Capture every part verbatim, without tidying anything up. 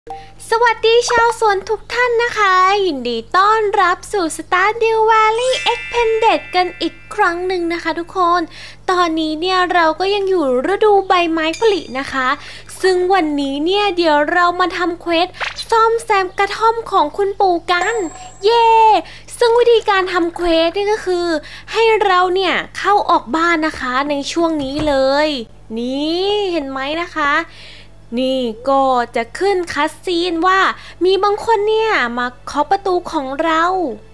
สวัสดีชาวสวนทุกท่านนะคะยินดีต้อนรับสู่ Stardew Valley Expanded กันอีกครั้งหนึ่งนะคะทุกคนตอนนี้เนี่ยเราก็ยังอยู่ฤดูใบไม้ผลินะคะซึ่งวันนี้เนี่ยเดี๋ยวเรามาทำเควสซ่อมแซมกระท่อมของคุณปู่กันเย่ซึ่งวิธีการทำเควสนี่ก็คือให้เราเนี่ยเข้าออกบ้านนะคะในช่วงนี้เลยนี่เห็นไหมนะคะนี่ก็จะขึ้นคัสซีนว่ามีบางคนเนี่ยมาเคาะประตูของเรา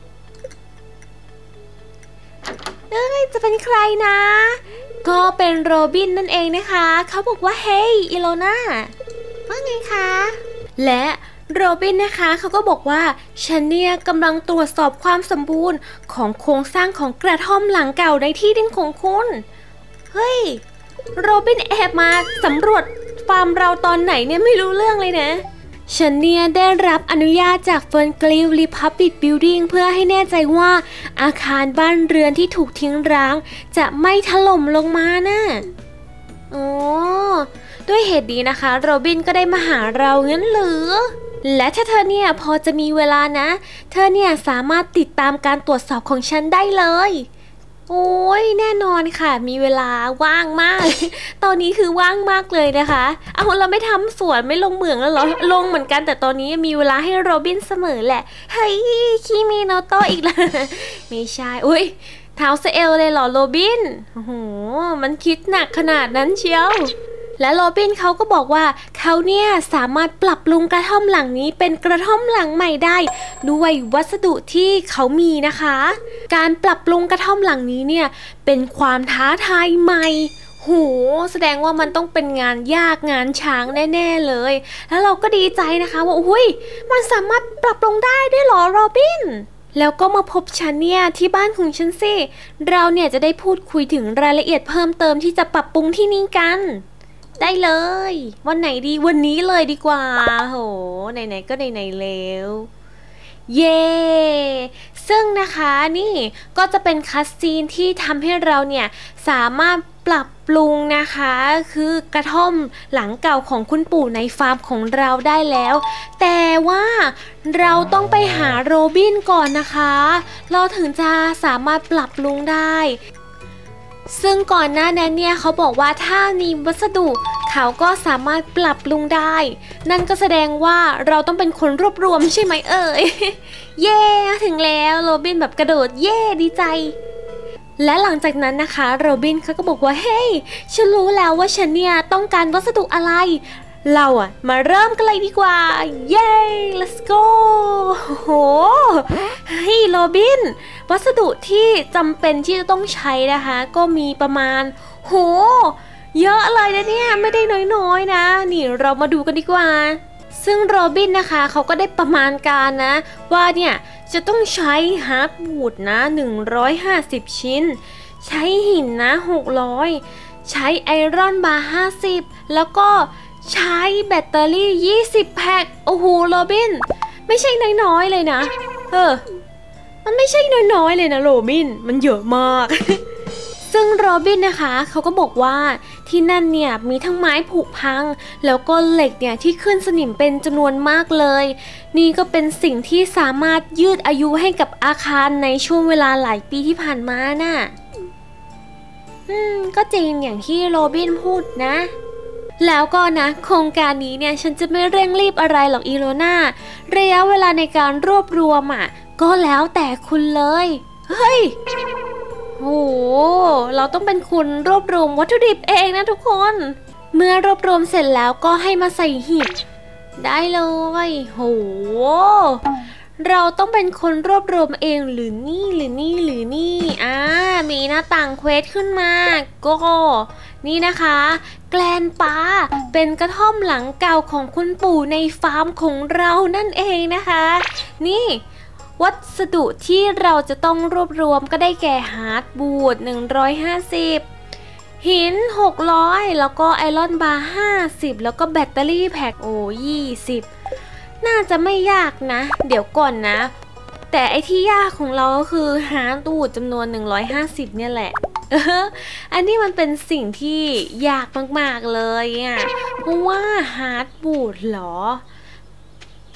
เอ้ยจะเป็นใครนะก็เป็นโรบินนั่นเองนะคะเขาบอกว่าเฮ้ยอิโลนาว่าไงคะและโรบินนะคะเขาก็บอกว่าฉันเนี่ยกำลังตรวจสอบความสมบูรณ์ของโครงสร้างของกระท่อมหลังเก่าในที่ดินของคุณเฮ้ยโรบินแอบมาสำรวจฟาร์มเราตอนไหนเนี่ยไม่รู้เรื่องเลยนะฉันเนี่ยได้รับอนุญาตจากเฟิร์นกลิฟรีพับบิกบิลดิ้งเพื่อให้แน่ใจว่าอาคารบ้านเรือนที่ถูกทิ้งร้างจะไม่ถล่มลงมานะอ๋อด้วยเหตุนี้นะคะโรบินก็ได้มาหาเรางั้นหรือและถ้าเธอเนี่ยพอจะมีเวลานะเธอเนี่ยสามารถติดตามการตรวจสอบของฉันได้เลยโอ้ยแน่นอนค่ะมีเวลาว่างมากตอนนี้คือว่างมากเลยนะคะเอาเราไม่ทำสวนไม่ลงเหมืองแล้วเหรอลงเหมือนกันแต่ตอนนี้มีเวลาให้โรบินเสมอแหละเฮ้ยคีมีโนโตอีกแล้วไม่ใช่อุ้ยเท้าเซเอลเลยเหรอโรบินโอ้โหมันคิดหนักขนาดนั้นเชียวและโรบินเขาก็บอกว่าเขาเนี่ยสามารถปรับปรุงกระท่อมหลังนี้เป็นกระท่อมหลังใหม่ได้ด้วยวัสดุที่เขามีนะคะการปรับปรุงกระท่อมหลังนี้เนี่ยเป็นความท้าทายใหม่โหแสดงว่ามันต้องเป็นงานยากงานช้างแน่ๆเลยแล้วเราก็ดีใจนะคะว่าอุ้ยมันสามารถปรับปรุงได้ด้วยเหรอโรบินแล้วก็มาพบฉันเนี่ยที่บ้านของฉันสิเราเนี่ยจะได้พูดคุยถึงรายละเอียดเพิ่มเติมที่จะปรับปรุงที่นี่กันได้เลยวันไหนดีวันนี้เลยดีกว่าโหไหนๆก็ไหนๆแล้วเย่ซึ่งนะคะนี่ก็จะเป็นคัสซีนที่ทำให้เราเนี่ยสามารถปรับปรุงนะคะคือกระท่อมหลังเก่าของคุณปู่ในฟาร์มของเราได้แล้วแต่ว่าเราต้องไปหาโรบินก่อนนะคะเราถึงจะสามารถปรับปรุงได้ซึ่งก่อนหน้านั้นเนี่ยเขาบอกว่าถ้ามีวัสดุเขาก็สามารถปรับปรุงได้นั่นก็แสดงว่าเราต้องเป็นคนรวบรวมใช่ไหมเอ่ย เย่ถึงแล้วโรบินแบบกระโดดเย่ดีใจและหลังจากนั้นนะคะโรบินเขาก็บอกว่าเฮ้ยฉันรู้แล้วว่าฉันเนี่ยต้องการวัสดุอะไรเราอะมาเริ่มกันเลยดีกว่าเย้ let's go โหเฮ้ยโรบินวัสดุที่จำเป็นที่จะต้องใช้นะคะก็มีประมาณโหเยอะเลยนะเนี่ยไม่ได้น้อยๆนะนี่เรามาดูกันดีกว่าซึ่งโรบินนะคะเขาก็ได้ประมาณการนะว่าเนี่ยจะต้องใช้ฮาร์ดวูดนะหนึ่งร้อยห้าสิบชิ้นใช้หินนะหกร้อยใช้ไอรอนบาร์ห้าสิบแล้วก็ใช้แบตเตอรี่ยี่สิบแพ็คโอ้โหโรบินไม่ใช่น้อยๆเลยนะเออมันไม่ใช่น้อยๆเลยนะโรบินมันเยอะมาก ซึ่งโรบินนะคะเขาก็บอกว่าที่นั่นเนี่ยมีทั้งไม้ผุพังแล้วก็เหล็กเนี่ยที่ขึ้นสนิมเป็นจำนวนมากเลยนี่ก็เป็นสิ่งที่สามารถยืดอายุให้กับอาคารในช่วงเวลาหลายปีที่ผ่านมาน่ะอืมก็จริงอย่างที่โรบินพูดนะแล้วก็นะโครงการนี้เนี่ยฉันจะไม่เร่งรีบอะไรหรอกอีโลนาระยะเวลาในการรวบรวมอ่ะก็แล้วแต่คุณเลยเฮ้ยโหเราต้องเป็นคุณรวบรวมวัตถุดิบเองนะทุกคนเมื่อรวบรวมเสร็จแล้วก็ให้มาใส่หีบได้เลยโหเราต้องเป็นคนรวบรวมเองหรือนี่หรือนี่หรือนี่อ่ามีหน้าต่างเควสขึ้นมาก็นี่นะคะแกลนปาเป็นกระท่อมหลังเก่าของคุณปู่ในฟาร์มของเรานั่นเองนะคะนี่วัสดุที่เราจะต้องรวบรวมก็ได้แก่ฮาร์ดบูดหนึ่งร้อยห้าสิบหินหกร้อยแล้วก็ไอรอนบาร์ห้าสิบแล้วก็แบตเตอรี่แพ็คโอ้ยี่สิบน่าจะไม่ยากนะเดี๋ยวก่อนนะแต่ไอที่ยากของเราก็คือฮาร์ดบูดจำนวนหนึ่งร้อยห้าสิบเนี่ยแหละเอออันนี้มันเป็นสิ่งที่ยากมากๆเลยอ่ะเพราะว่าฮาร์ดบูดหรอ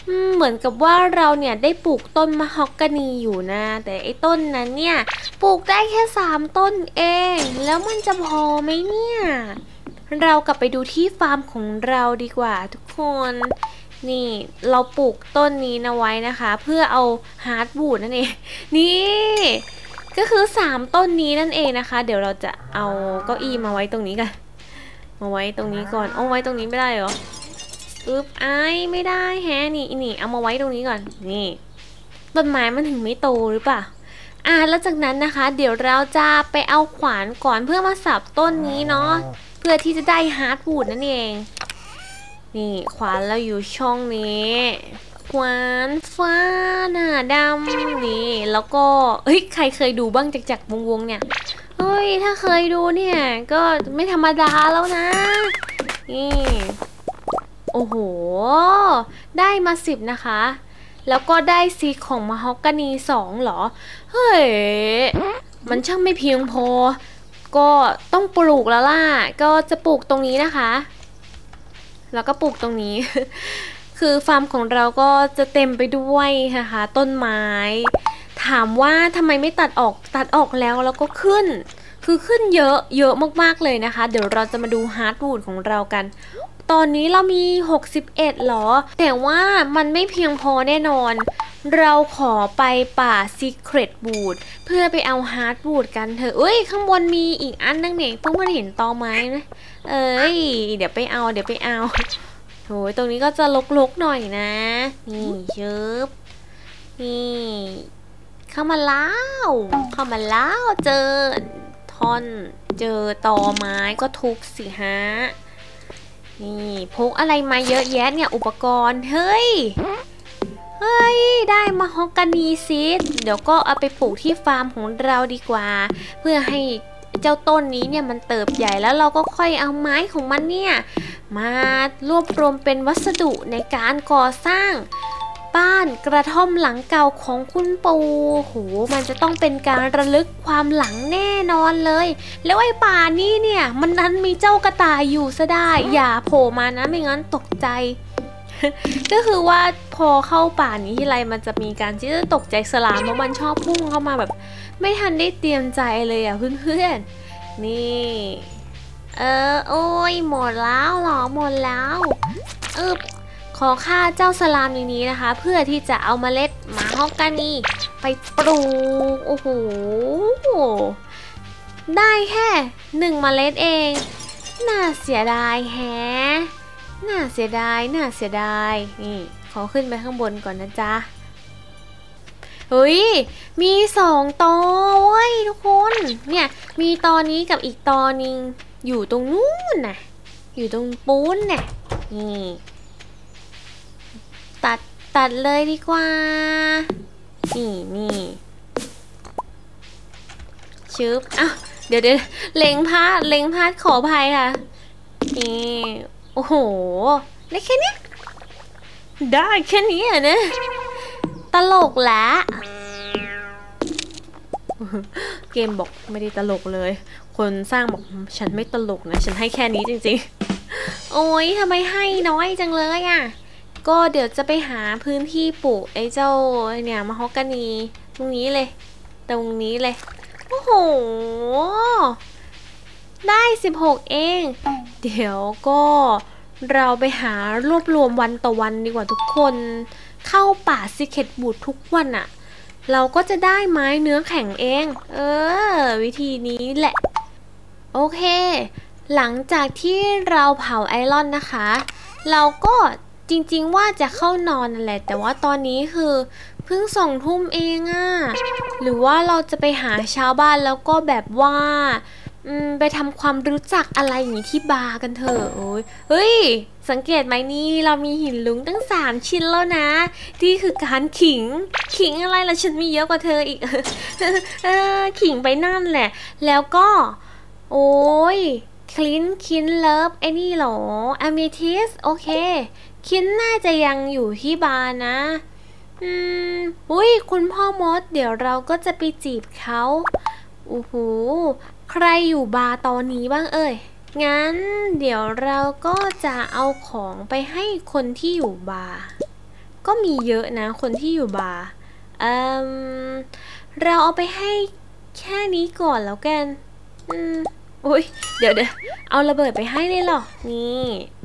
เหมือนกับว่าเราเนี่ยได้ปลูกต้นมะฮอกกานีอยู่นะแต่ไอ้ต้นนั้นเนี่ยปลูกได้แค่สามต้นเองแล้วมันจะพอไหมเนี่ยเรากลับไปดูที่ฟาร์มของเราดีกว่าทุกคนนี่เราปลูกต้นนี้นะไว้นะคะเพื่อเอาฮาร์ดวูดนั่นเองนี่ก็คือสามต้นนี้นั่นเองนะคะเดี๋ยวเราจะเอาเก้าอี้มาไว้ตรงนี้กันมาไว้ตรงนี้ก่อนเอาไว้ตรงนี้ไม่ได้เหรออึ๊บไอ้ไม่ได้แฮะนี่นี่เอามาไว้ตรงนี้ก่อนนี่ต้นไม้มันถึงไม่โตหรือเปล่าอ่ะแล้วจากนั้นนะคะเดี๋ยวเราจะไปเอาขวานก่อนเพื่อมาสับต้นนี้เนาะเพื่อที่จะได้ฮาร์ดวูดนั่นเองนี่ขวานเราอยู่ช่องนี้ขวานฟ้าหน้าดำนี่แล้วก็เฮ้ยใครเคยดูบ้างจากจากวงวงเนี่ยเฮ้ยถ้าเคยดูเนี่ยก็ไม่ธรรมดาแล้วนะนี่โอ้โหได้มาสิบนะคะแล้วก็ได้ซีของมะฮอกกานีสองเหรอเฮ้ยมันช่างไม่เพียงพอก็ต้องปลูกแล้วล่ะก็จะปลูกตรงนี้นะคะแล้วก็ปลูกตรงนี้ คือฟาร์มของเราก็จะเต็มไปด้วยนะคะต้นไม้ถามว่าทำไมไม่ตัดออกตัดออกแล้วแล้วก็ขึ้นคือขึ้นเยอะเยอะมากๆเลยนะคะเดี๋ยวเราจะมาดูฮาร์ดวูดของเรากันตอนนี้เรามีหกสิบเอ็ดหรอแต่ว่ามันไม่เพียงพอแน่นอนเราขอไปป่า Secret Wood เพื่อไปเอาฮาร์ดวูดกันเถอะเอ้ยข้างบนมีอีกอันนึงเนี่ยเพิ่งมาเห็นตอไม้นะเอ้ยเดี๋ยวไปเอาเดี๋ยวไปเอาโหตรงนี้ก็จะลกๆหน่อยนะนี่เชิบนี่เข้ามาแล้วเข้ามาแล้วเจอท่อนเจอตอไม้ก็ทุบสิฮะนี่พกอะไรมาเยอะแยะเนี่ยอุปกรณ์เฮ้ยเฮ้ยได้มาฮอกกานีซีดเดี๋ยวก็เอาไปปลูกที่ฟาร์มของเราดีกว่าเพื่อให้เจ้าต้นนี้เนี่ยมันเติบใหญ่แล้วเราก็ค่อยเอาไม้ของมันเนี่ยมารวบรวมเป็นวัสดุในการก่อสร้างบ้านกระท่อมหลังเก่าของคุณปู่โหมันจะต้องเป็นการระลึกความหลังแน่นอนเลยแล้วไอ้ป่านี้เนี่ยมันนั้นมีเจ้ากระต่ายอยู่ซะได้อย่าโผล่มานะไม่งั้นตกใจ ก็คือว่าพอเข้าป่านี้ทีไรมันจะมีการที่จะตกใจสลามเพราะมันชอบพุ่งเข้ามาแบบไม่ทันได้เตรียมใจเลยอ่ะเพื่อนๆนี่เออโอ้ยหมดแล้วหรอหมดแล้วอึบขอฆ่าเจ้าสลามนี้นะคะเพื่อที่จะเอาเมล็ดมะฮอกกานีไปปลูกโอ้โหได้แค่หนึ่งเมล็ดเองน่าเสียดายแฮะน่าเสียดายน่าเสียดายนี่ขอขึ้นไปข้างบนก่อนนะจ๊ะเฮ้ยมีสองตอเว้ยทุกคนเนี่ยมีตอนี้กับอีกตอนึงอยู่ตรงนู้นน่ะอยู่ตรงปูนเนี่ยนี่ตัดตัดเลยดีกว่านี่นี่ชึบอ้าวเดี๋ยวเดี๋ยวเล็งพลาดเล็งพลาดขออภัยค่ะนี่โอ้โหได้แค่นี้ได้แค่นี้อ่ะนะตลกละเกมบอกไม่ได้ตลกเลยคนสร้างบอกฉันไม่ตลกนะฉันให้แค่นี้จริงๆโอ้ยทำไมให้น้อยจังเลยอ่ะก็เดี๋ยวจะไปหาพื้นที่ปลูกไอ้เจ้าเนี่ยมะฮอกกานีตรงนี้เลยตรงนี้เลยโอ้โหได้สิบหกเองเดี๋ยวก็เราไปหารวบรวมวันต่อวันดีกว่าทุกคนเข้าป่าซิเคทบูดทุกวันอะเราก็จะได้ไม้เนื้อแข็งเองเออวิธีนี้แหละโอเคหลังจากที่เราเผาไอรอนนะคะเราก็จริงๆว่าจะเข้านอนนั่นแหละแต่ว่าตอนนี้คือเพิ่งสองทุ่มเองอะหรือว่าเราจะไปหาชาวบ้านแล้วก็แบบว่าไปทำความรู้จักอะไรอย่างนี้ที่บาร์กันเถอะโอ้ยเฮ้ยสังเกตไหมนี่เรามีหินลุงตั้งสามชิ้นแล้วนะที่คือการขิงขิงอะไรล่ะฉันมีเยอะกว่าเธออีก เออขิงไปนั่นแหละแล้วก็โอ้ยคลินคินเลิฟไอ้นี่หรออเมทิสโอเคคินน่าจะยังอยู่ที่บาร์นะอืมอุ้ยคุณพ่อมดเดี๋ยวเราก็จะไปจีบเขาโอ้โหใครอยู่บาร์ตอนนี้บ้างเอ่ยงั้นเดี๋ยวเราก็จะเอาของไปให้คนที่อยู่บาร์ก็มีเยอะนะคนที่อยู่บาร์เอ่มเราเอาไปให้แค่นี้ก่อนแล้วกันอืมอุ้ยเดี๋ยวเดี๋ยวเอาระเบิดไปให้เลยเหรอนี่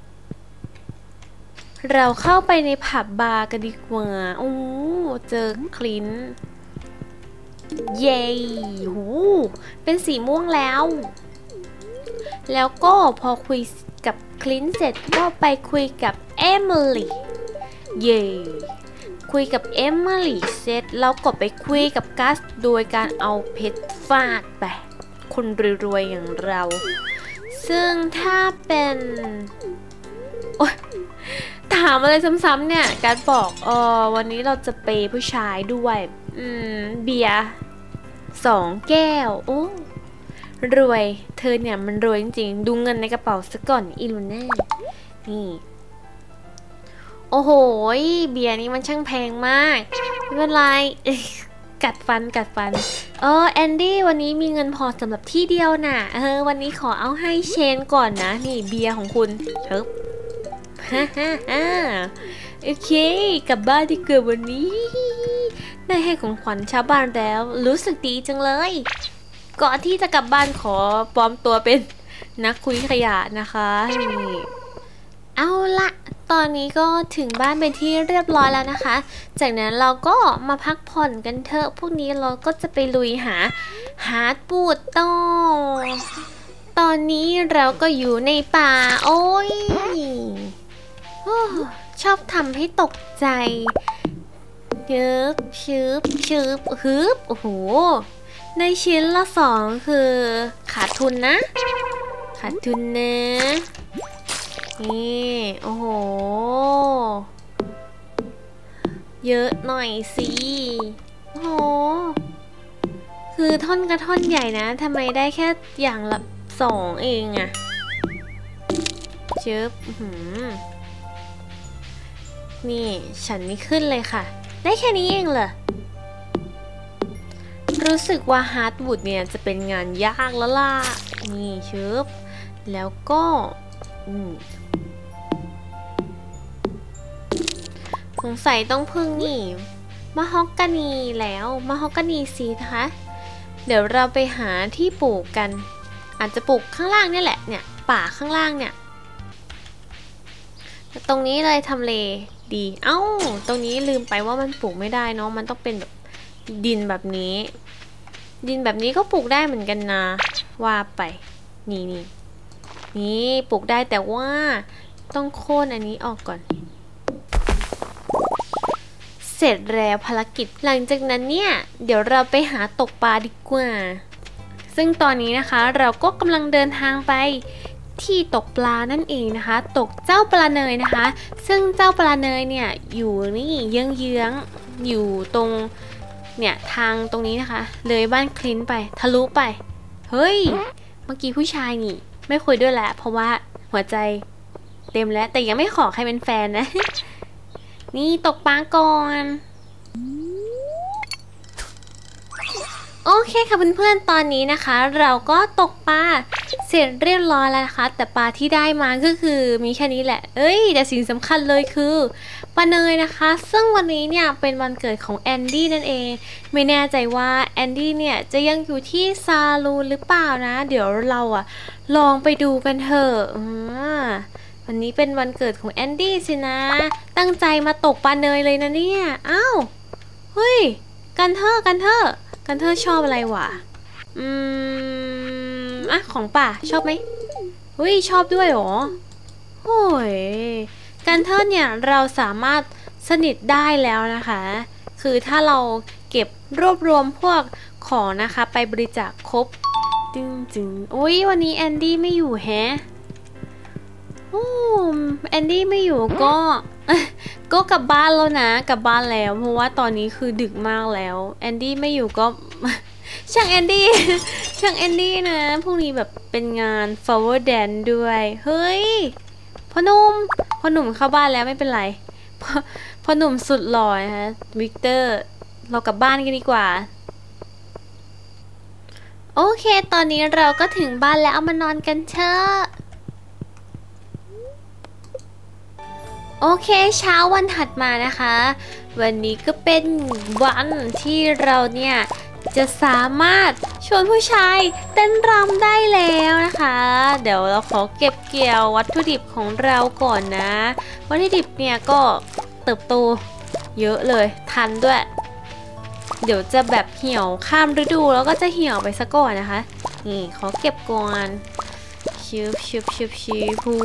เราเข้าไปในผับบาร์กันดีกว่าโอ้เจอคลินเย้หูเป็นสีม่วงแล้วแล้วก็พอคุยกับคลินเสร็จก็ไปคุยกับเอมิลี่เย้คุยกับเอมิลี่เสร็จแล้วก็ไปคุยกับกัสโดยการเอาเพชรฟาดไปคนรวยๆอย่างเราซึ่งถ้าเป็นโอ๊ยถามอะไรซ้ำๆเนี่ยกัสบอกเออวันนี้เราจะเปย์ผู้ชายด้วยอืมเบียร์สองแก้วโอ้รวยเธอเนี่ยมันรวยจริงๆดูเงินในกระเป๋าซะก่อนอีลูน่านี่โอ้โหเบียร์นี้มันช่างแพงมากไม่เป็นไรกัดฟันกัดฟันเออแอนดี้วันนี้มีเงินพอสำหรับที่เดียวน่ะเออวันนี้ขอเอาให้เชนก่อนนะนี่เบียร์ของคุณเฮ้ยฮ่าฮ่าฮ่าโอเคกลับบ้านที่เกิดวันนี้ได้ให้ของขวัญชาวบ้านแล้วรู้สึกดีจังเลยก่อนที่จะกลับบ้านขอปลอมตัวเป็นนักคุยขยะนะคะนี่เอาละตอนนี้ก็ถึงบ้านเป็นที่เรียบร้อยแล้วนะคะจากนั้นเราก็มาพักผ่อนกันเถอะพวกนี้เราก็จะไปลุยหาฮาร์ดบูดต่อตอนนี้เราก็อยู่ในป่าโอ้ยชอบทำให้ตกใจชืบชืบชืบฮึบโอ้โหในชิ้นละสองคือขาดทุนนะขาดทุนนะนี่โอ้โหเยอะหน่อยสิโอ้โหคือท่อนกระท่อนใหญ่นะทำไมได้แค่อย่างละสองเองอะเจ็บนี่ฉันนี่ขึ้นเลยค่ะได้แค่นี้เองเหรอรู้สึกว่าฮาร์ดวูดเนี่ยจะเป็นงานยากแล้วล่ะนี่เชิบแล้วก็สงสัยต้องพึ่งนี่มะฮอกกานีแล้วมะฮอกกานีซีนะคะเดี๋ยวเราไปหาที่ปลูกกันอาจจะปลูกข้างล่างนี่แหละเนี่ยป่าข้างล่างเนี่ยตรงนี้เลยทำเลดีเอ้าตรงนี้ลืมไปว่ามันปลูกไม่ได้เนาะมันต้องเป็นแบบดินแบบนี้ดินแบบนี้ก็ปลูกได้เหมือนกันนะว่าไปนี่นี่นี่ปลูกได้แต่ว่าต้องโค่นอันนี้ออกก่อนเสร็จแล้วภารกิจหลังจากนั้นเนี่ยเดี๋ยวเราไปหาตกปลาดีกว่าซึ่งตอนนี้นะคะเราก็กำลังเดินทางไปที่ตกปลานั่นเองนะคะตกเจ้าปลาเนยนะคะซึ่งเจ้าปลาเนยเนี่ยอยู่นี่เยื้องๆอยู่ตรงเนี่ยทางตรงนี้นะคะเลยบ้านคลินไปทะลุไปเฮ้ยเมื่อกี้ผู้ชายนี่ไม่คุยด้วยแล้วเพราะว่าหัวใจเต็มแล้วแต่ยังไม่ขอใครเป็นแฟนนะ นี่ตกปลาก่อนโอเคค่ะเพื่อนๆตอนนี้นะคะเราก็ตกปลาเสร็จเรียบร้อยแล้วนะคะแต่ปลาที่ได้มาก็คือมีแค่นี้แหละเอ้ยแต่สิ่งสำคัญเลยคือปลาเนยนะคะซึ่งวันนี้เนี่ยเป็นวันเกิดของแอนดี้นั่นเองไม่แน่ใจว่าแอนดี้เนี่ยจะยังอยู่ที่ซาลูนหรือเปล่านะเดี๋ยวเราอะลองไปดูกันเถอะวันนี้เป็นวันเกิดของแอนดี้สินะตั้งใจมาตกปลาเนยเลยนะเนี่ยอ้าวเฮ้ยกันเถอะกันเถอะกันเธอชอบอะไรวะอืมอ่ะของป่าชอบไหมเฮ้ยชอบด้วยหรอโอ้ยกันเธอเนี่ยเราสามารถสนิทได้แล้วนะคะคือถ้าเราเก็บรวบรวมพวกของนะคะไปบริจาคครบจึงจึงโอ้ยวันนี้แอนดี้ไม่อยู่แฮะโอ้แอนดี้ไม่อยู่ก็ก็กลับบ้านแล้วนะกลับบ้านแล้วเพราะว่าตอนนี้คือดึกมากแล้วแอนดี้ไม่อยู่ก็ช่างแอนดี้ช่างแอนดี้นะพรุ่งนี้แบบเป็นงาน flower dance ด้วยเฮ้ยพ่อหนุ่มพ่อหนุ่มเข้าบ้านแล้วไม่เป็นไรพ่อพ่อหนุ่มสุดหล่อนะคะวิกเตอร์เรากลับบ้านกันดีกว่าโอเคตอนนี้เราก็ถึงบ้านแล้วเอามานอนกันเถอะโอเคเช้าวันถัดมานะคะวันนี้ก็เป็นวันที่เราเนี่ยจะสามารถชวนผู้ชายเต้นรำได้แล้วนะคะเดี๋ยวเราขอเก็บเกี่ยววัตถุดิบของเราก่อนนะวัตถุดิบเนี่ยก็เติบโตเยอะเลยทันด้วยเดี๋ยวจะแบบเหี่ยวข้ามฤดูแล้วก็จะเหี่ยวไปซะก่อนนะคะนี่ขอเก็บก่อนชิบชิบชิบชิบหู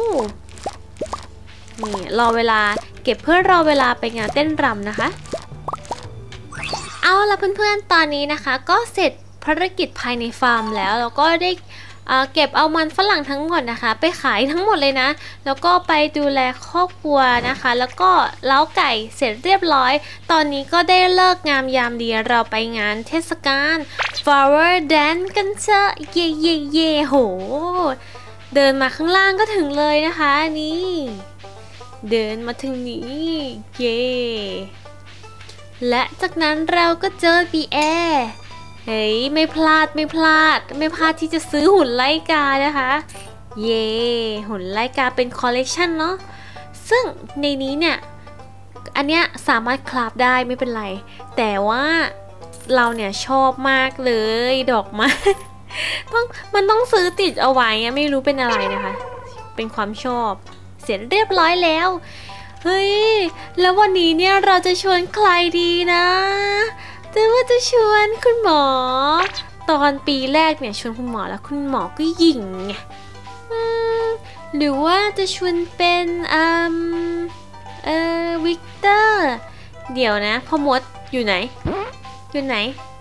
นี่รอเวลาเก็บเพื่อรอเวลาไปงานเต้นรำนะคะเอาละเพื่อนๆตอนนี้นะคะก็เสร็จภารกิจภายในฟาร์มแล้วแล้วก็ได้เก็บเอามันฝรั่งทั้งหมดนะคะไปขายทั้งหมดเลยนะแล้วก็ไปดูแลครอบครัวนะคะแล้วก็เล้าไก่เสร็จเรียบร้อยตอนนี้ก็ได้เลิกงามยามดีเราไปงานเทศกาล Flower Dance กันเถอะเย่เย่เย่โหเดินมาข้างล่างก็ถึงเลยนะคะนี่เดินมาถึงนี้เย่และจากนั้นเราก็เจอบีแอร์เฮ้ยไม่พลาดไม่พลาดไม่พลาดที่จะซื้อหุ่นไลกานะคะเย่หุ่นไลกาเป็นคอลเลกชันเนาะซึ่งในนี้เนี่ยอันเนี้ยสามารถคราฟได้ไม่เป็นไรแต่ว่าเราเนี่ยชอบมากเลยดอกไม้ ต้องมันต้องซื้อติดเอาไว้ไม่รู้เป็นอะไรนะคะเป็นความชอบเสร็จเรียบร้อยแล้วเฮ้ยแล้ววันนี้เนี่ยเราจะชวนใครดีนะแต่ว่าจะชวนคุณหมอตอนปีแรกเนี่ยชวนคุณหมอแล้วคุณหมอก็หยิ่งไงหรือว่าจะชวนเป็นอืมเอ่อวิกเตอร์เดี๋ยวนะพ่อมดอยู่ไหนอยู่ไหน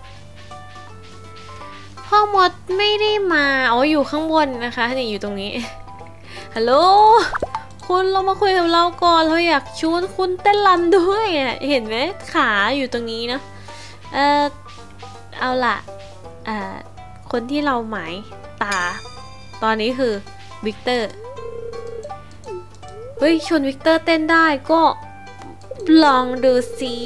พ่อมดไม่ได้มาอ๋ออยู่ข้างบนนะคะนี่อยู่ตรงนี้ฮัลโหลคุณเรามาคุยกับเราก่อนเราอยากชวนคุณเต้นรำด้วยเห็นไหมขาอยู่ตรงนี้เนาะเออเอาล่ะเอ่อคนที่เราหมายตาตอนนี้คือวิกเตอร์เฮ้ยชวนวิกเตอร์เต้นได้ก็ลองดูสิ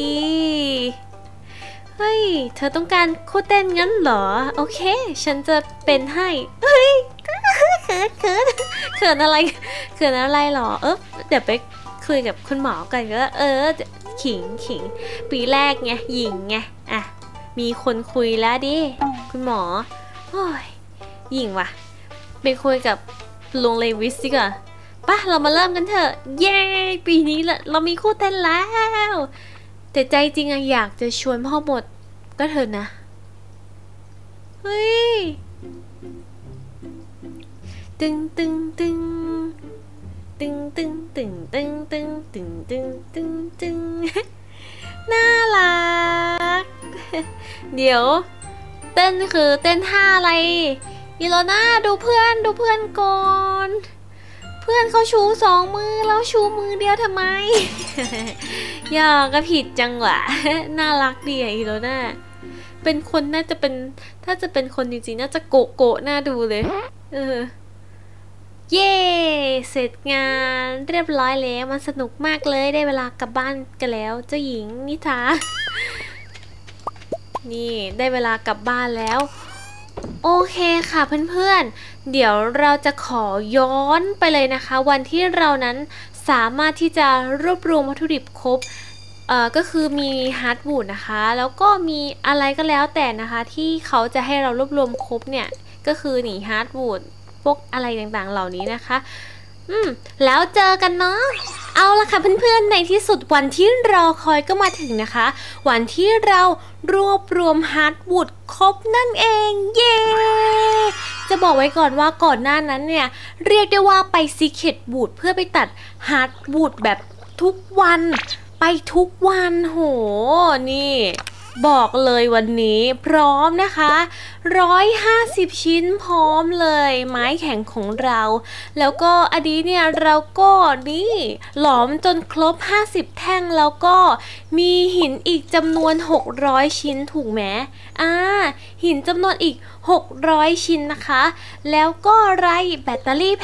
เฮ้ยเธอต้องการคู่เต้นงั้นเหรอโอเคฉันจะเป็นให้เฮ้ยเขินเขินเขินอะไรเขินอะไรหรอเออเดี๋ยวไปคุยกับคุณหมอกันก็เออขิงขิงปีแรกไงหญิงไงอ่ะมีคนคุยแล้วดิคุณหมอโอ้ยหญิงว่ะไปคุยกับลุงเลวิสดีกว่าป่ะเรามาเริ่มกันเถอะเย้ปีนี้ละเรามีคู่เต้นแล้วแต่ใจจริงอะอยากจะชวนพ่อหมดก็เถอะนะเฮ้ยตึงตึงตึงตึงตึงตึงตึงตึงตึงตึงตึงตึงน่ารักเดี๋ยวเต้นคือเต้นท่าอะไรอีโลน่าดูเพื่อนดูเพื่อนก่อนเพื่อนเขาชูสองมือแล้วชูมือเดียวทำไม อย่าก็ผิดจังหวะ น่ารักดีอะอีโลน่าเป็นคนน่าจะเป็นถ้าจะเป็นคนจริงๆน่าจะโกะโกะน่าดูเลยเออเย้เสร็จงานเรียบร้อยแล้วมันสนุกมากเลยได้เวลากลับบ้านกันแล้วเจ้าหญิงนิทา นี่ได้เวลากลับบ้านแล้วโอเคค่ะเพื่อนๆเดี๋ยวเราจะขอย้อนไปเลยนะคะวันที่เรานั้นสามารถที่จะรวบรวมวัตถุดิบครบเอ่อก็คือมีฮาร์ดวูดนะคะแล้วก็มีอะไรก็แล้วแต่นะคะที่เขาจะให้เรารวบรวมครบเนี่ยก็คือหนีฮาร์ดวูดพวกอะไรต่างๆเหล่านี้นะคะอืมแล้วเจอกันเนาะเอาละค่ะเพื่อนๆในที่สุดวันที่รอคอยก็มาถึงนะคะวันที่เรารวบรวมฮาร์ดวูดครบนั่นเองเย้จะบอกไว้ก่อนว่าก่อนหน้านั้นเนี่ยเรียกได้ว่าไปซีเคร็ตวูดเพื่อไปตัดฮาร์ดวูดแบบทุกวันไปทุกวันโหนี่บอกเลยวันนี้พร้อมนะคะหนึ่งร้อยห้าสิบชิ้นพร้อมเลยไม้แข็งของเราแล้วก็อันนี้เนี่ยเราก็นี่หลอมจนครบห้าสิบแท่งแล้วก็มีหินอีกจำนวนหกร้อยชิ้นถูกไหมอ่าหินจำนวนอีกหกร้อยชิ้นนะคะแล้วก็ไรแบตเตอรี่แพ็ค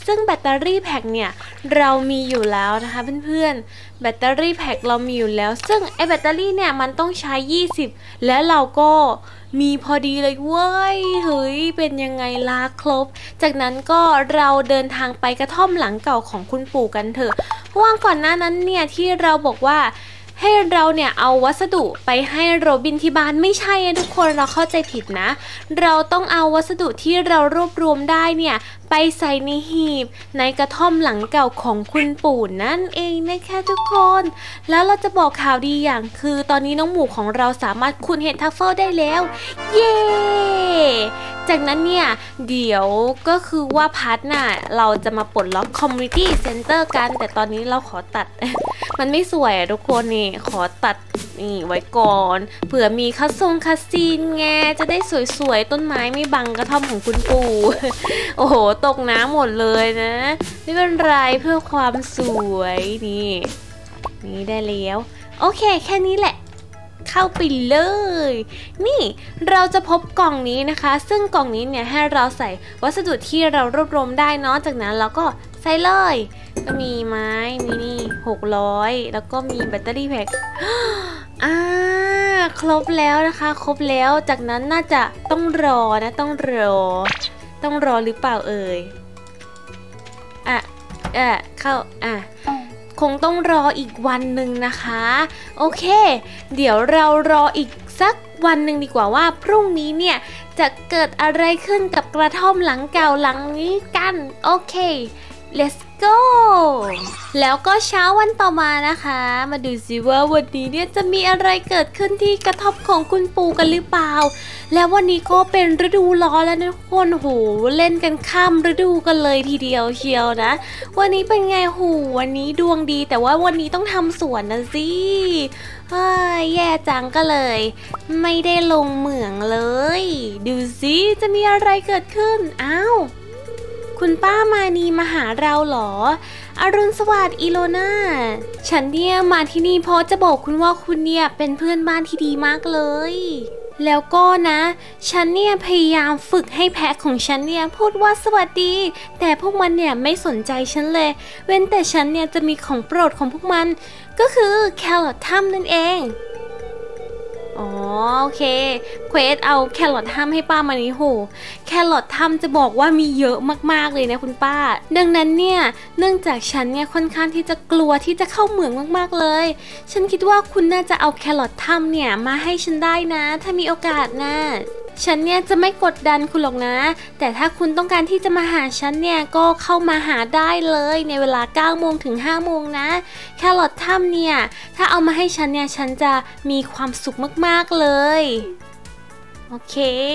ซึ่งแบตเตอรี่แพ็คเนี่ยเรามีอยู่แล้วนะคะเพื่อนๆแบตเตอรี่แพ็คเรามีอยู่แล้วซึ่งไอแบตเตอรี่เนี่ยมันต้องใช้ยี่สิบแล้วเราก็มีพอดีเลยเว้ยเฮ้ยเป็นยังไงล่ะครบจากนั้นก็เราเดินทางไปกระท่อมหลังเก่าของคุณปู่กันเถอะเพราะว่าก่อนหน้านั้นเนี่ยที่เราบอกว่าให้เราเนี่ยเอาวัสดุไปให้โรบินที่บ้านไม่ใช่นะทุกคนเราเข้าใจผิดนะเราต้องเอาวัสดุที่เรารวบรวมได้เนี่ยไปใส่ในหีบในกระท่อมหลังเก่าของคุณปู่นั่นเองนะคะทุกคนแล้วเราจะบอกข่าวดีอย่างคือตอนนี้น้องหมูของเราสามารถขุดเห็ดทัฟเฟิลได้แล้วเย้จากนั้นเนี่ยเดี๋ยวก็คือว่าพาร์ทน่ะเราจะมาปลดล็อกคอมมูนิตี้เซ็นเตอร์กันแต่ตอนนี้เราขอตัด มันไม่สวยอะทุกคนนี่ขอตัดนี่ไว้ก่อนเผื่อมีคัสซงคัสซีนไงจะได้สวยๆต้นไม้ไม่บังกระท่อมของคุณปู่ โอ้โหตกน้ำหมดเลยนะไม่เป็นไรเพื่อความสวยนี่นี่ได้แล้วโอเคแค่นี้แหละเข้าไปเลยนี่เราจะพบกล่องนี้นะคะซึ่งกล่องนี้เนี่ยให้เราใส่วัสดุที่เรารวบรวมได้เนาะจากนั้นเราก็ใส่เลยก็มีไม้มีนี่หกร้อยแล้วก็มีแบตเตอรี่แพ็คอ่าครบแล้วนะคะครบแล้วจากนั้นน่าจะต้องรอนะต้องรอต้องรอหรือเปล่าเอ่ยอ่ะอ่ะเข้าอ่ะคงต้องรออีกวันหนึ่งนะคะโอเคเดี๋ยวเรารออีกสักวันหนึ่งดีกว่าว่าพรุ่งนี้เนี่ยจะเกิดอะไรขึ้นกับกระท่อมหลังเก่าหลังนี้กันโอเค let's go แล้วก็เช้าวันต่อมานะคะมาดูสิว่าวันนี้เนี่ยจะมีอะไรเกิดขึ้นที่กระท่อมของคุณปู่กันหรือเปล่าแล้ววันนี้ก็เป็นฤดูร้อนแล้วนะทุกคนโหเล่นกันข้ามฤดูกันเลยทีเดียวเชียวนะวันนี้เป็นไงโหวันนี้ดวงดีแต่ว่าวันนี้ต้องทำสวนนะสิเฮ้ยแย่จังก็เลยไม่ได้ลงเหมืองเลยดูสิจะมีอะไรเกิดขึ้นอ้าวคุณป้ามานีมาหาเราเหรออรุณสวัสดิ์อีโลนาฉันเนี่ยมาที่นี่เพราะจะบอกคุณว่าคุณเนี่ยเป็นเพื่อนบ้านที่ดีมากเลยแล้วก็นะฉันเนี่ยพยายามฝึกให้แพะของฉันเนี่ยพูดว่าสวัสดีแต่พวกมันเนี่ยไม่สนใจฉันเลยเว้นแต่ฉันเนี่ยจะมีของโปรดของพวกมันก็คือแครอทถ้ำนั่นเองอ๋อโอเคเควสเอาแครอทถ้ำให้ป้ามานี่โหแครอทถ้ำจะบอกว่ามีเยอะมากๆเลยนะคุณป้าดังนั้นเนี่ยเนื่องจากฉันเนี่ยค่อนข้างที่จะกลัวที่จะเข้าเหมืองมากๆเลยฉันคิดว่าคุณน่าจะเอาแครอทถ้ำเนี่ยมาให้ฉันได้นะถ้ามีโอกาสนะฉันเนี่ยจะไม่กดดันคุณหรอกนะแต่ถ้าคุณต้องการที่จะมาหาฉันเนี่ยก็เข้ามาหาได้เลยในเวลาเก้าโมงถึงห้าโมงนะแครอทถ้ำเนี่ยถ้าเอามาให้ฉันเนี่ยฉันจะมีความสุขมากๆเลยโอเค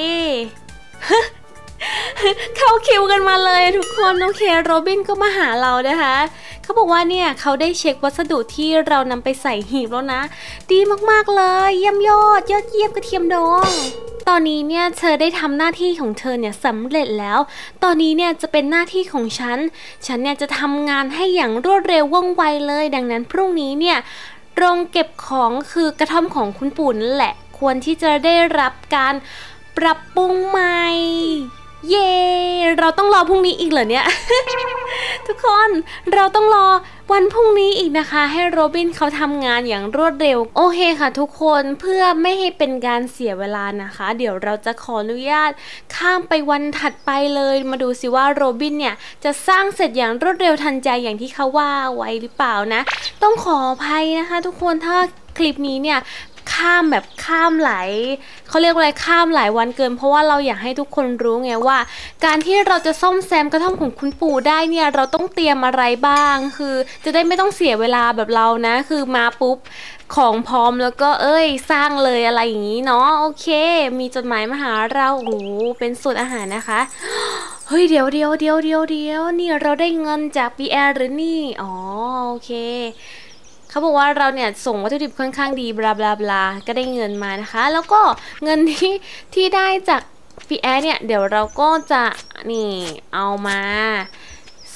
เข้าคิวกันมาเลยทุกคนโอเคโรบินก็มาหาเรานะคะเขาบอกว่าเนี่ยเขาได้เช็ควัสดุที่เรานำไปใส่หีบแล้วนะดีมากๆเลยเยี่ยมยอดยอดเยี่ยมกระเทียมดองตอนนี้เนี่ยเธอได้ทำหน้าที่ของเธอเนี่ยสำเร็จแล้วตอนนี้เนี่ยจะเป็นหน้าที่ของฉันฉันเนี่ยจะทำงานให้อย่างรวดเร็วว่องไวเลยดังนั้นพรุ่งนี้เนี่ยโรงเก็บของคือกระท่อมของคุณปู่นั่นแหละควรที่จะได้รับการปรับปรุงใหม่เย่เราต้องรอพรุ่งนี้อีกเหรอเนี่ย ทุกคนเราต้องรอวันพรุ่งนี้อีกนะคะให้โรบินเขาทำงานอย่างรวดเร็วโอเคค่ะทุกคนเพื่อไม่ให้เป็นการเสียเวลานะคะเดี๋ยวเราจะขออนุญาตข้ามไปวันถัดไปเลยมาดูสิว่าโรบินเนี่ยจะสร้างเสร็จอย่างรวดเร็วทันใจอย่างที่เขาว่าไว้หรือเปล่านะต้องขออภัยนะคะทุกคนถ้าคลิปนี้เนี่ยข้ามแบบข้ามหลายเขาเรียกว่าอะไรข้ามหลายวันเกินเพราะว่าเราอยากให้ทุกคนรู้ไงว่าการที่เราจะซ่อมแซมกระท่อมของคุณปู่ได้เนี่ยเราต้องเตรียมอะไรบ้างคือจะได้ไม่ต้องเสียเวลาแบบเรานะคือมาปุ๊บของพร้อมแล้วก็เอ้ยสร้างเลยอะไรอย่างนี้เนาะโอเคมีจดหมายมาหาเราโอ้โหเป็นสูตรอาหารนะคะเฮ้ยเดี๋ยวเดี๋ยวเดี๋ยวเดี๋ยวเดี๋ยวนี่เราได้เงินจาก พี แอล หรือนี่อ๋อโอเคเขาบอกว่าเราเนี่ยส่งวัตถุดิบค่อนข้างดีบลาบลาบลาก็ได้เงินมานะคะแล้วก็เงินที่ที่ได้จาก พี แอล เนี่ยเดี๋ยวเราก็จะนี่เอามาซ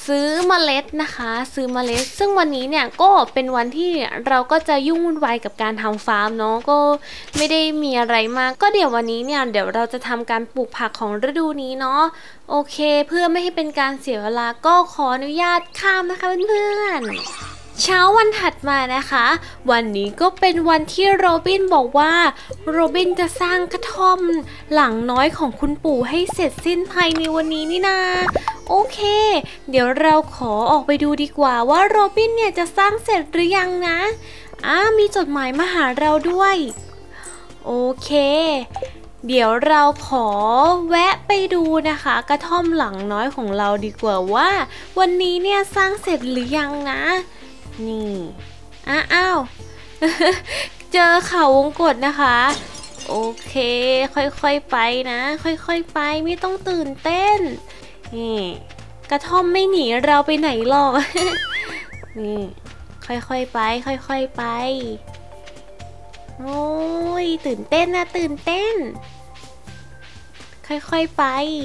ซื้อเมล็ดนะคะซื้อเมล็ดซึ่งวันนี้เนี่ยก็เป็นวันที่เราก็จะยุ่งวุ่นวายกับการทำฟาร์มเนาะก็ไม่ได้มีอะไรมากก็เดี๋ยววันนี้เนี่ยเดี๋ยวเราจะทำการปลูกผักของฤดูนี้เนาะโอเคเพื่อไม่ให้เป็นการเสียเวลาก็ขออนุญาตข้ามนะคะเพื่อนๆเช้าวันถัดมานะคะวันนี้ก็เป็นวันที่โรบินบอกว่าโรบินจะสร้างกระท่อมหลังน้อยของคุณปู่ให้เสร็จสิ้นภายในวันนี้นี่นาโอเคเดี๋ยวเราขอออกไปดูดีกว่าว่าโรบินเนี่ยจะสร้างเสร็จหรือยังนะอ่ามีจดหมายมาหาเราด้วยโอเคเดี๋ยวเราขอแวะไปดูนะคะกระท่อมหลังน้อยของเราดีกว่าว่าวันนี้เนี่ยสร้างเสร็จหรือยังนะนี่อ้าว เจอเขาวงกตนะคะโอเคค่อยๆไปนะค่อยๆไปไม่ต้องตื่นเต้นนี่กระท่อมไม่หนีเราไปไหนหรอก นี่ค่อยๆไปค่อยๆไปโอ้ยตื่นเต้นนะตื่นเต้นค่อยๆไป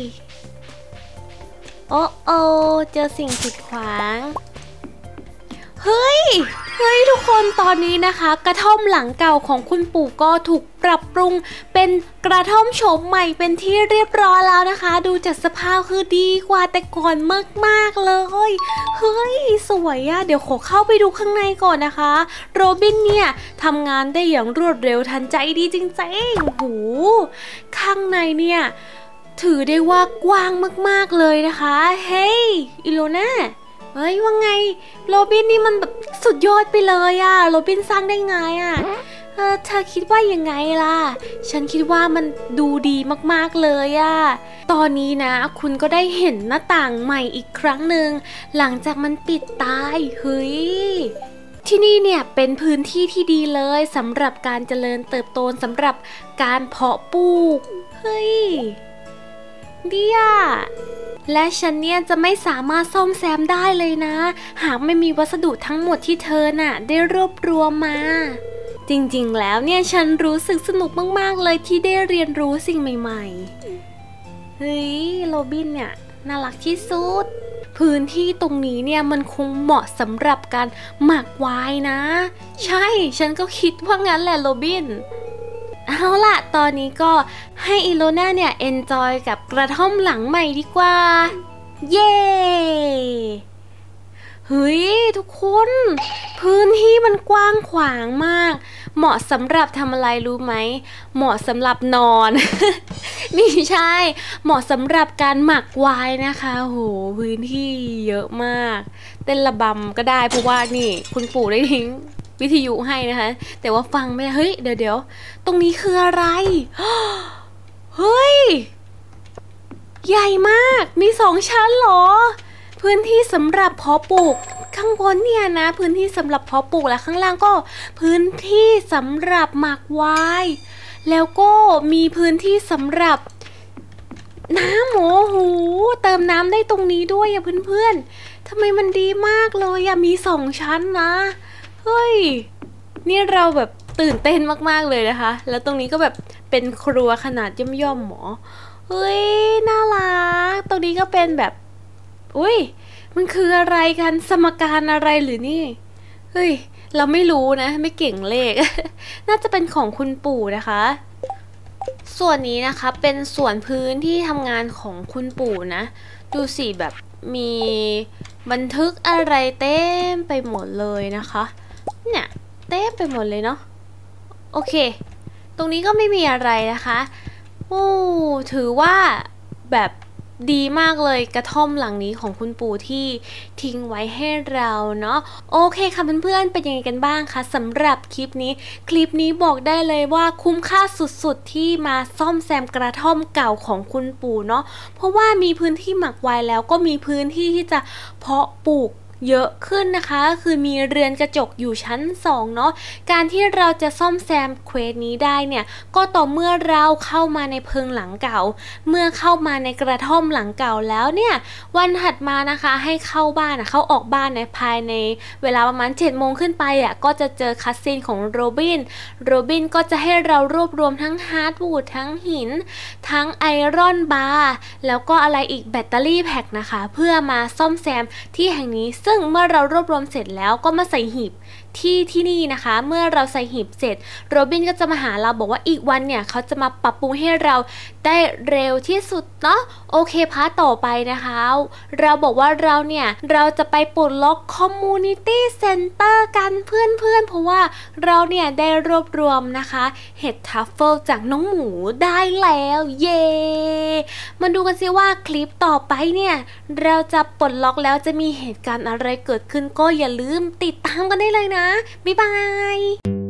โอ้โอเจอสิ่งกีดขวางเฮ้ย เฮ้ยทุกคนตอนนี้นะคะกระท่อมหลังเก่าของคุณปู่ก็ถูกปรับปรุงเป็นกระท่อมโฉมใหม่เป็นที่เรียบร้อยแล้วนะคะดูจากสภาพคือดีกว่าแต่ก่อนมากๆเลยเฮ้ยสวยอะเดี๋ยวขอเข้าไปดูข้างในก่อนนะคะโรบินเนี่ยทำงานได้อย่างรวดเร็วทันใจดีจริงๆโหข้างในเนี่ยถือได้ว่ากว้างมากๆเลยนะคะเฮ้ยอิโลน่าเฮ้ยว่าไงโรบินนี่มันแบบสุดยอดไปเลยอะโรบินสร้างได้ไงอะเออเธอคิดว่ายังไงล่ะฉันคิดว่ามันดูดีมากๆเลยอะตอนนี้นะคุณก็ได้เห็นหน้าต่างใหม่อีกครั้งหนึ่งหลังจากมันปิดตายเฮ้ยที่นี่เนี่ยเป็นพื้นที่ที่ดีเลยสำหรับการเจริญเติบโตสำหรับการเพาะปลูกเฮ้ยดีอะและฉันเนี่ยจะไม่สามารถซ่อมแซมได้เลยนะหากไม่มีวัสดุทั้งหมดที่เธอน่ะได้รวบรวมมาจริงๆแล้วเนี่ยฉันรู้สึกสนุกมากๆเลยที่ได้เรียนรู้สิ่งใหม่ๆเฮ้ยโรบินเนี่ยน่ารักที่สุดพื้นที่ตรงนี้เนี่ยมันคงเหมาะสำหรับการหมักไวน์นะใช่ฉันก็คิดว่างั้นแหละโรบินเอาล่ะตอนนี้ก็ให้อิโลน่าเนี่ยเอนจอยกับกระท่อมหลังใหม่ดีกว่าเย้เฮ้ยทุกคนพื้นที่มันกว้างขวางมากเหมาะสำหรับทำอะไรรู้ไหมเหมาะสำหรับนอน ไม่ใช่เหมาะสำหรับการหมักไวน์นะคะโหพื้นที่เยอะมากเต้นระบำก็ได้เพราะว่านี่คุณปู่ได้ทิ้งวิทยุให้นะคะแต่ว่าฟังไม่ได้เฮ้ยเดี๋ยวเดี๋ยวตรงนี้คืออะไร เฮ้ยใหญ่มากมีสองชั้นเหรอพื้นที่สำหรับเพาะปลูกข้างบนเนี่ยนะพื้นที่สำหรับเพาะปลูกและข้างล่างก็พื้นที่สำหรับหมักไวน์แล้วก็มีพื้นที่สำหรับน้ำโอ้โหเติมน้ำได้ตรงนี้ด้วยอะเพื่อนๆทำไมมันดีมากเลยอะมีสองชั้นนะเฮ้ยนี่เราแบบตื่นเต้นมากๆเลยนะคะแล้วตรงนี้ก็แบบเป็นครัวขนาดย่อมๆหมอเฮ้ยน่ารักตรงนี้ก็เป็นแบบอุ้ยมันคืออะไรกันสมการอะไรหรือนี่เฮ้ยเราไม่รู้นะไม่เก่งเลข น่าจะเป็นของคุณปู่นะคะส่วนนี้นะคะเป็นส่วนพื้นที่ทำงานของคุณปู่นะดูสิแบบมีบันทึกอะไรเต็มไปหมดเลยนะคะเนี่ยเต็มไปหมดเลยเนาะโอเคตรงนี้ก็ไม่มีอะไรนะคะโอ้ถือว่าแบบดีมากเลยกระท่อมหลังนี้ของคุณปู่ที่ทิ้งไว้ให้เราเนาะโอเคค่ะเพื่อนๆเป็นยังไงกันบ้างคะสำหรับคลิปนี้คลิปนี้บอกได้เลยว่าคุ้มค่าสุดๆที่มาซ่อมแซมกระท่อมเก่าของคุณปู่เนาะเพราะว่ามีพื้นที่หมักไว้แล้วก็มีพื้นที่ที่จะเพาะปลูกเยอะขึ้นนะคะคือมีเรือนกระจกอยู่ชั้นสองเนาะการที่เราจะซ่อมแซมเควสนี้ได้เนี่ยก็ต่อเมื่อเราเข้ามาในเพิงหลังเก่าเมื่อเข้ามาในกระท่อมหลังเก่าแล้วเนี่ยวันถัดมานะคะให้เข้าบ้านเข้าออกบ้านในภายในเวลาประมาณเจ็ดโมงขึ้นไปอ่ะก็จะเจอคัสซีนของโรบินโรบินก็จะให้เรารวบรวมทั้งฮาร์ดวูดทั้งหินทั้งไอรอนบาร์แล้วก็อะไรอีกแบตเตอรี่แพ็คนะคะเพื่อมาซ่อมแซมที่แห่งนี้ซึ่งเมื่อเรารวบรวมเสร็จแล้วก็มาใส่หีบที่ที่นี่นะคะเมื่อเราใส่หีบเสร็จโรบินก็จะมาหาเราบอกว่าอีกวันเนี่ยเขาจะมาปรับปรุงให้เราได้เร็วที่สุดเนาะโอเคพาร์ทต่อไปนะคะเราบอกว่าเราเนี่ยเราจะไปปลดล็อกคอมมูนิตี้เซ็นเตอร์กันเพื่อนๆเพราะว่าเราเนี่ยได้รวบรวมนะคะเห็ดทัฟเฟิลจากน้องหมูได้แล้วเย้มาดูกันซิว่าคลิปต่อไปเนี่ยเราจะปลดล็อกแล้วจะมีเหตุการณ์อะไรเกิดขึ้นก็อย่าลืมติดตามกันได้เลยนะบ๊ายบาย